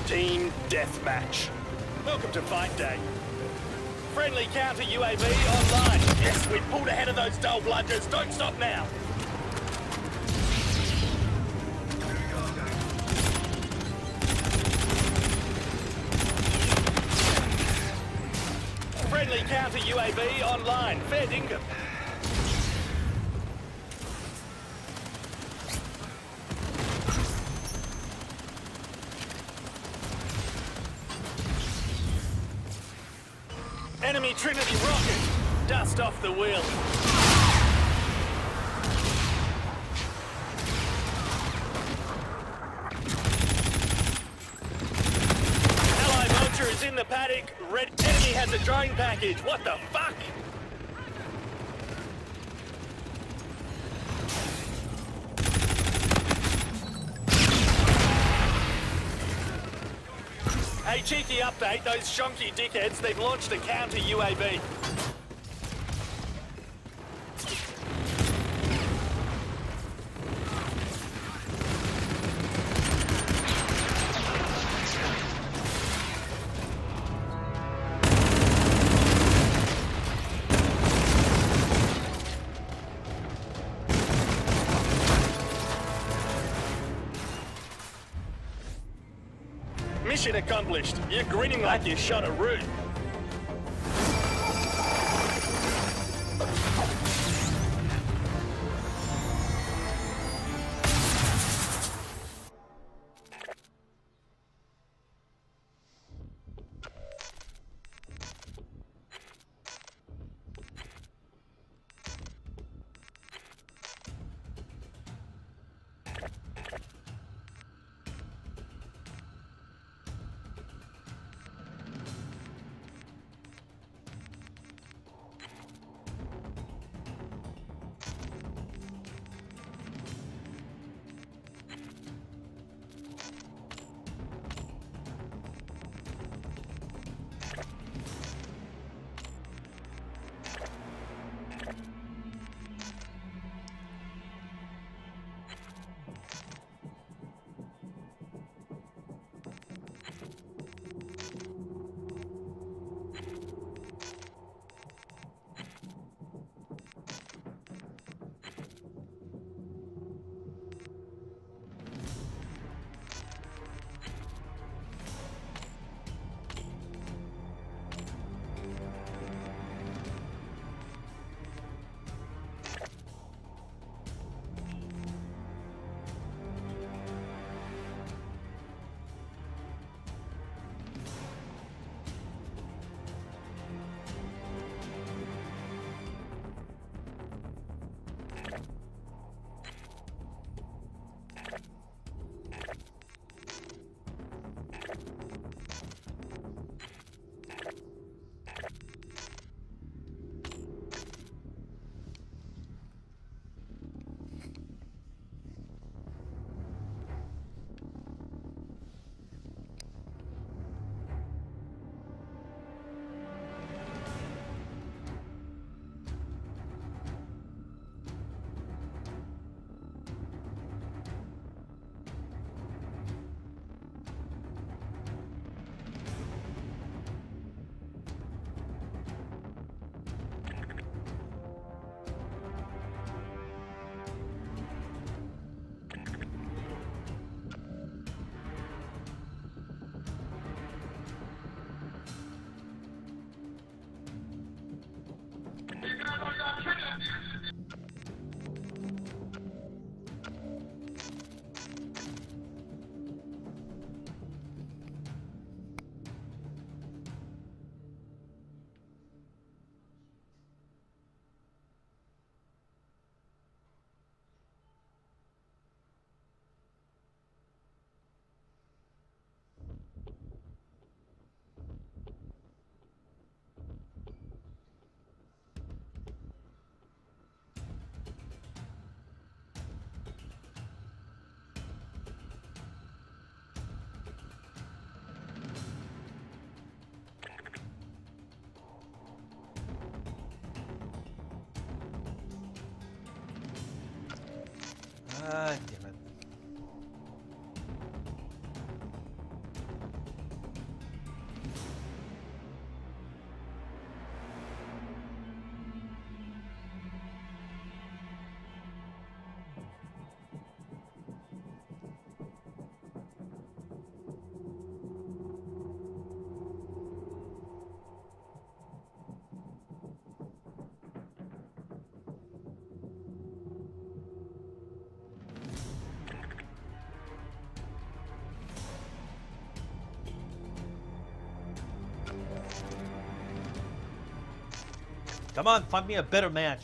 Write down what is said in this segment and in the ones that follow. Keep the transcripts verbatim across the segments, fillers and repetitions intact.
Team Deathmatch. Welcome to Fight Day. Friendly counter U A V online. Yes, we pulled ahead of those dull bludgers. Don't stop now. Friendly counter U A V online. Fair dinkum. Enemy Trinity rocket. Dust off the wheel. Allied Vulture is in the paddock. Red enemy has a drone package. What the fuck? Hey, cheeky update, those shonky dickheads, they've launched a counter U A V. Mission accomplished. You're grinning like you shot a root. Come on, find me a better match.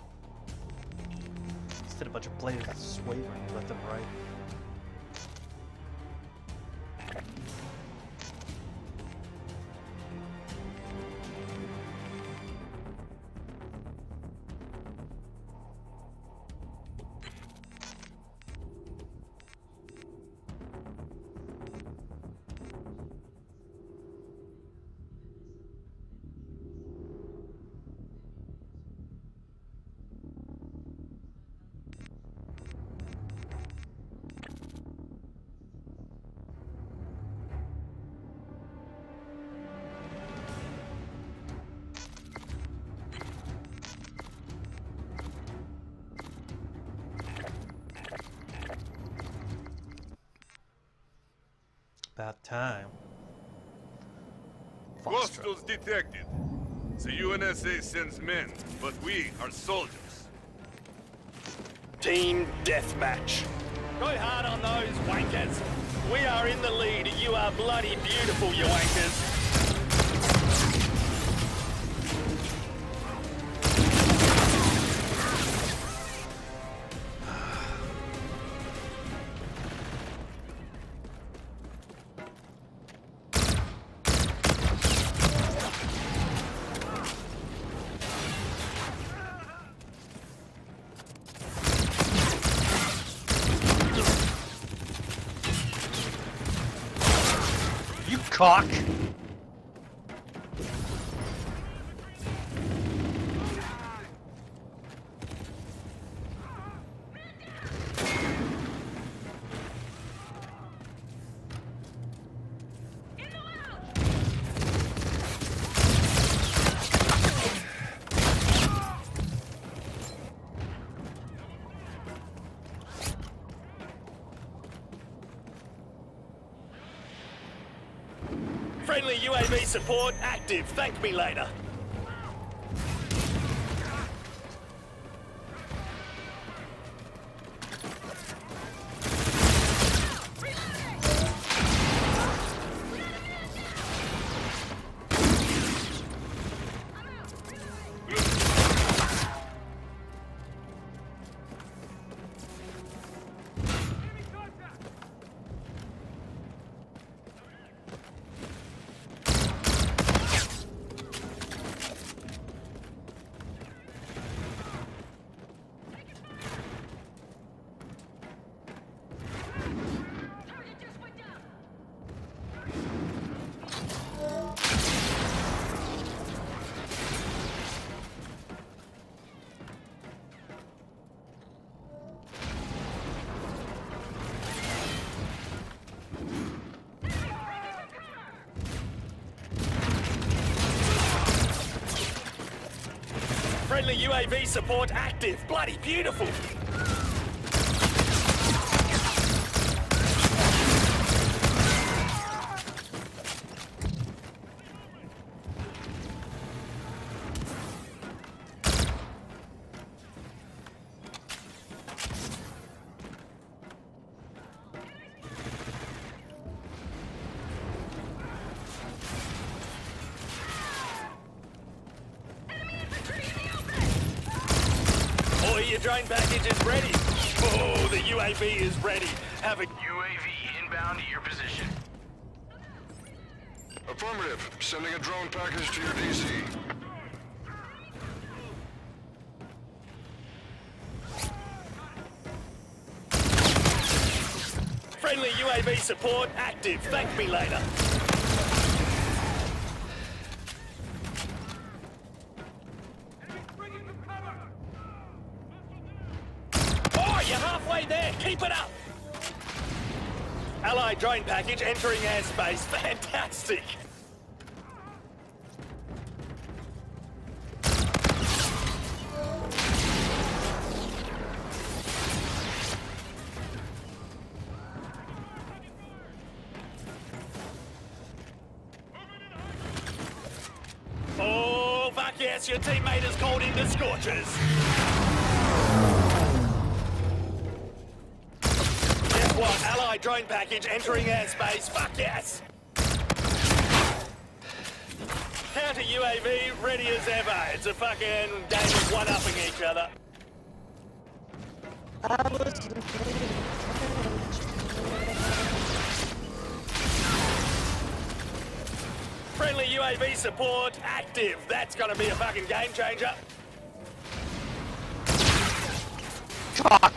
Instead of a bunch of players swaying left and right. About time. Hostiles detected. The U N S A sends men, but we are soldiers. Team deathmatch. Go hard on those wankers. We are in the lead. You are bloody beautiful, you wankers. Cock. Friendly U A V support active. Thank me later. Friendly U A V support active. Bloody beautiful. Your drone package is ready. Oh, the U A V is ready. Have a U A V inbound to your position. Affirmative. Sending a drone package to your D C. Friendly U A V support active. Thank me later. You're halfway there. Keep it up. Allied drone package entering airspace. Fantastic. Oh, fuck yes, your teammate is called in the scorchers. What? Allied drone package entering airspace. Fuck yes. Counter U A V ready as ever. It's a fucking game of one-upping each other. Friendly U A V support active. That's gonna be a fucking game changer. Cock!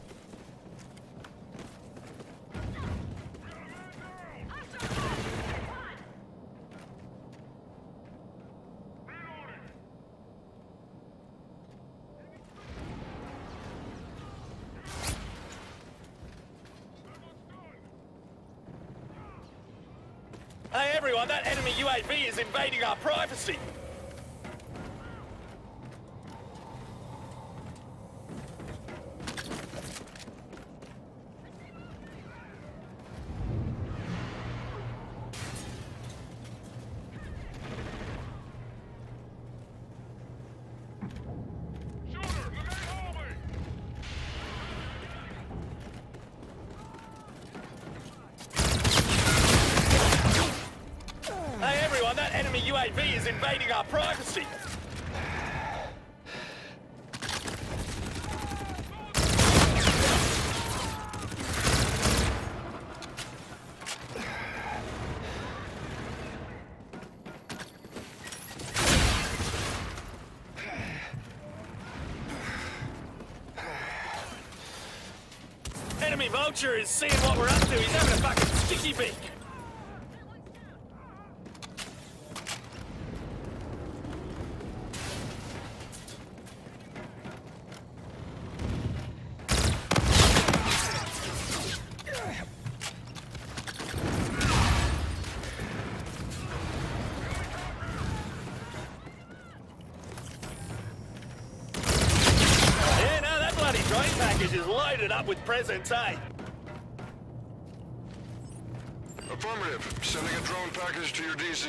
Hey everyone, that enemy U A V is invading our privacy. That enemy U A V is invading our privacy. Enemy vulture is seeing what we're up to. He's having a fucking sticky beak. Package is loaded up with presents, eh? Affirmative. Sending a drone package to your D C.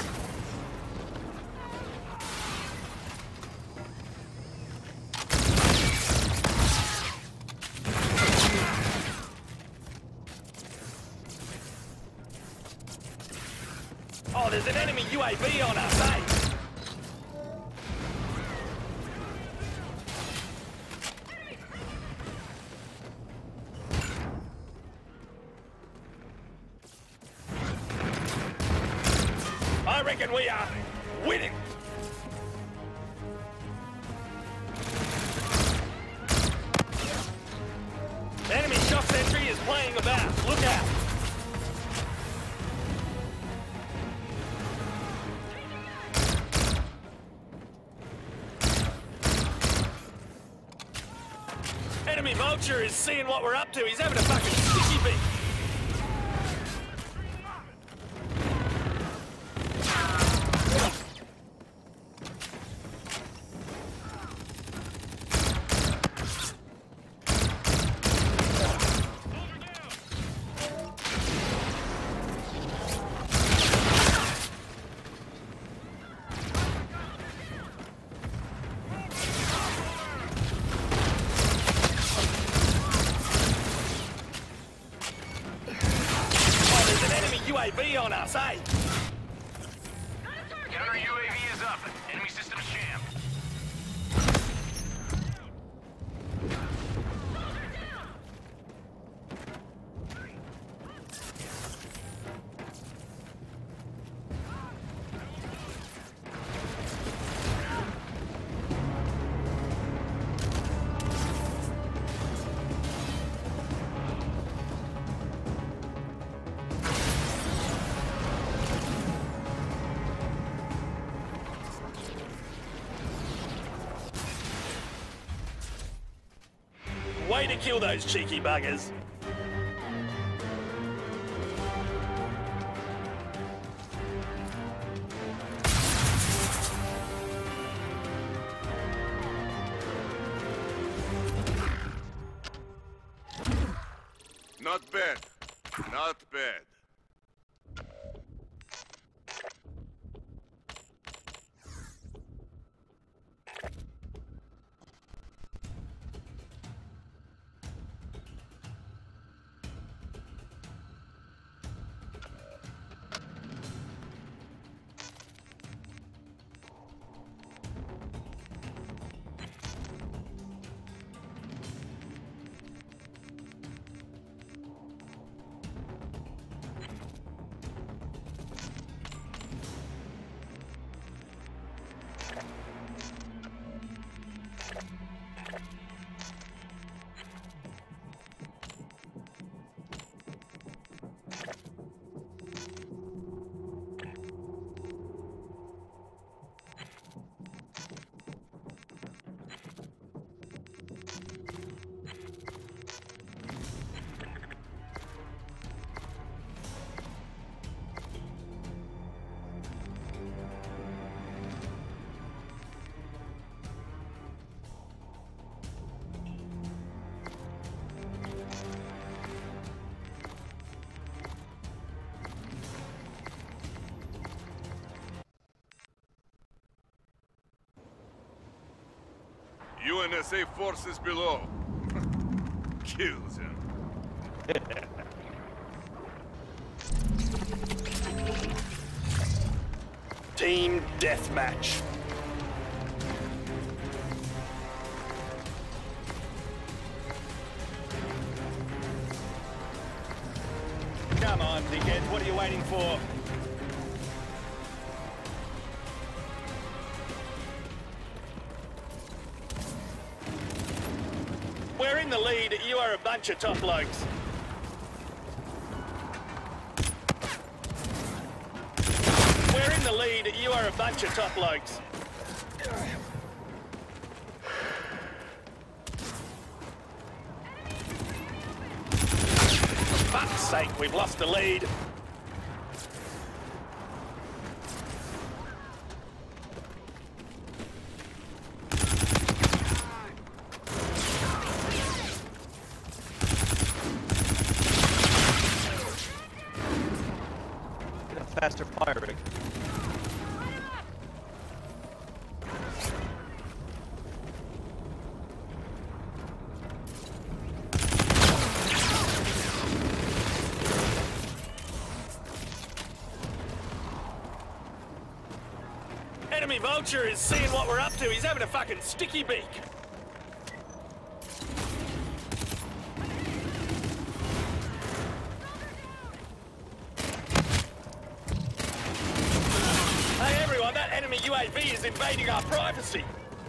Oh, there's an enemy U A V on us, eh? I reckon we are winning. The enemy shock sentry is playing about. Look out. Enemy vulture is seeing what we're up to. He's having a fucking sticky beak. U A V on us, eh? Counter U A V is up. Enemy systems jammed. Way to kill those cheeky buggers. Not bad. Not bad. U N S A forces below. Kills him. Team deathmatch. Come on, dickhead. What are you waiting for? We're in the lead. You are a bunch of top blokes. We're in the lead. You are a bunch of top blokes. For fuck's sake, we've lost the lead. Faster firing. Enemy vulture is seeing what we're up to. He's having a fucking sticky beak. Hey everyone, that enemy U A V is invading our privacy.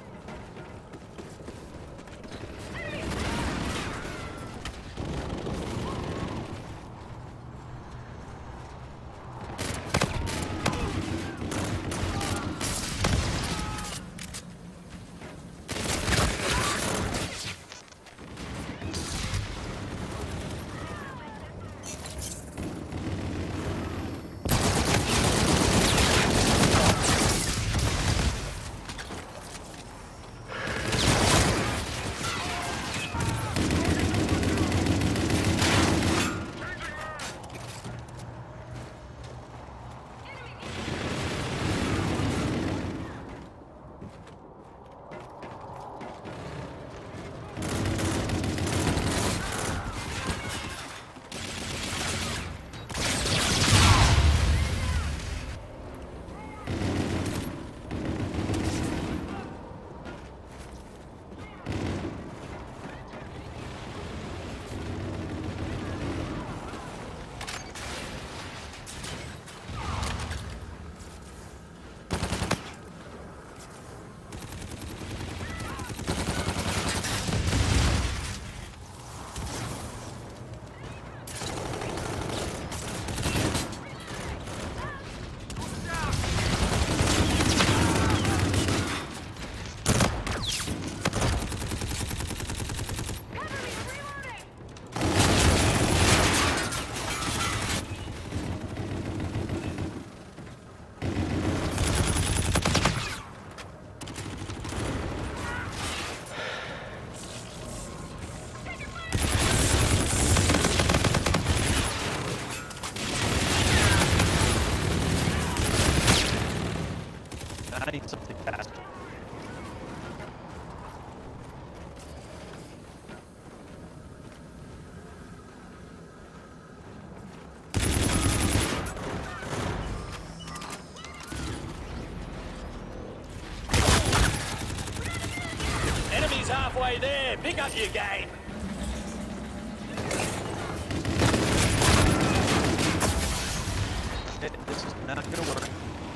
I need something faster. Enemy's halfway there. Pick up your game. This is not gonna work.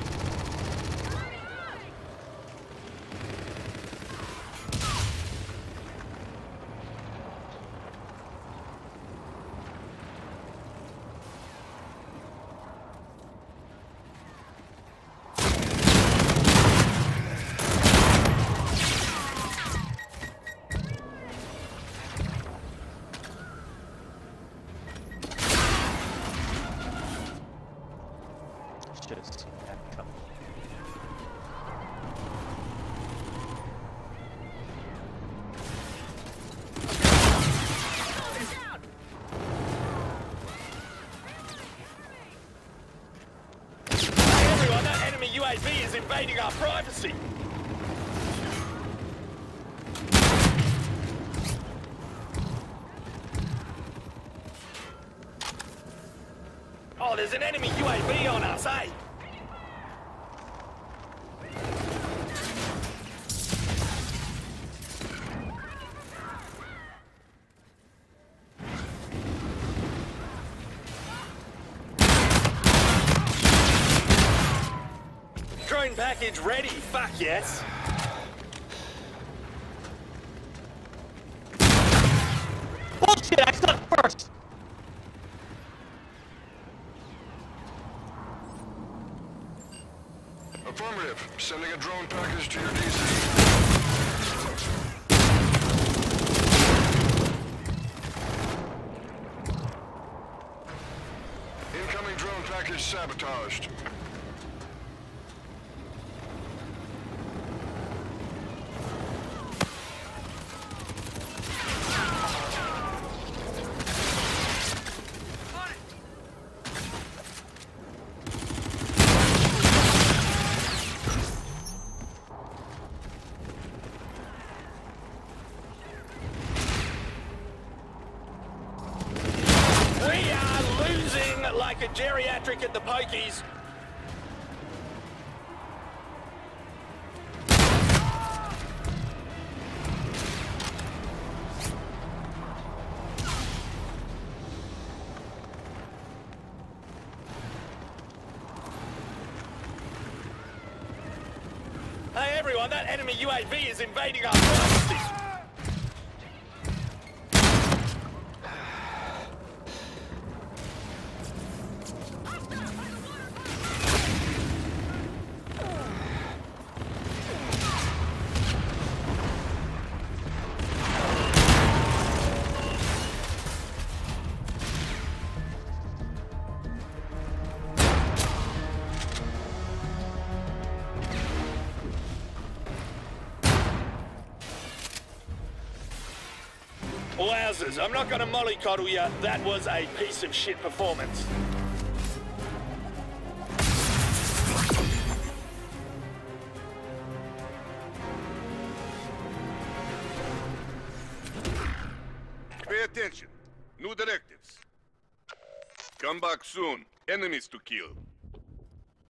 Should have seen that coming. Hey everyone, that enemy U A V is invading our privacy. Oh, there's an enemy U A V on us, eh? Drone package ready, fuck yes. Bullshit, I stuck first! Affirmative. Sending a drone package to your D C. Incoming drone package sabotaged. We are losing like a geriatric at the pokies. Hey everyone, that enemy U A V is invading our privacy. Wowzers, I'm not gonna mollycoddle you. That was a piece of shit performance. Pay attention. New directives. Come back soon. Enemies to kill.